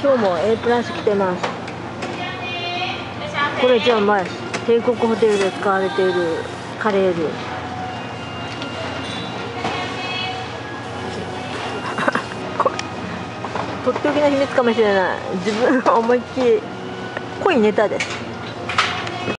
今日も A プラス来てます。これじゃあ前帝国ホテルで使われているカレールー。とっておきの秘密かもしれない。自分の思いっきり濃いネタです。